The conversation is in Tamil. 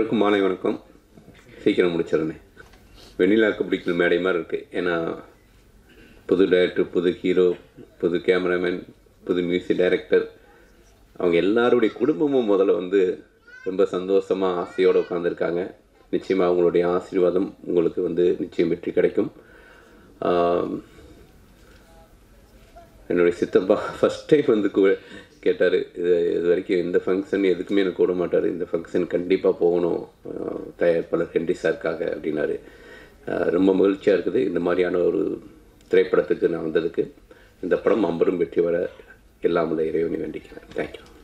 அனைவருக்கும் மாலை வணக்கம். சீக்கிரம் முடிச்சிடறேன். வெண்ணிலாவுக்கு பிடிக்கிற மேடை மாதிரி இருக்குது. ஏன்னா புது டைரக்டர், புது ஹீரோ, புது கேமராமேன், புது மியூசிக் டைரக்டர், அவங்க எல்லாருடைய குடும்பமும் முதல்ல ரொம்ப சந்தோஷமாக ஆசையோடு உட்காந்துருக்காங்க. நிச்சயமாக அவங்களுடைய ஆசீர்வாதம் உங்களுக்கு நிச்சயம் வெற்றி கிடைக்கும். என்னுடைய சித்தப்பா ஃபஸ்ட் டைம் கேட்டார், இது வரைக்கும் இந்த ஃபங்க்ஷன் எதுக்குமே எனக்கு விட மாட்டார், இந்த ஃபங்க்ஷன் கண்டிப்பாக போகணும் தயாரிப்பாளர் ஹென்றி சாருக்காக அப்படின்னாரு. ரொம்ப மகிழ்ச்சியாக இருக்குது இந்த மாதிரியான ஒரு திரைப்படத்துக்கு நான் வந்ததுக்கு. இந்த படம் அம்பரும் வெற்றி வர எல்லாம் உள்ள இறைவனை வேண்டிக்கிறேன். தேங்க்யூ.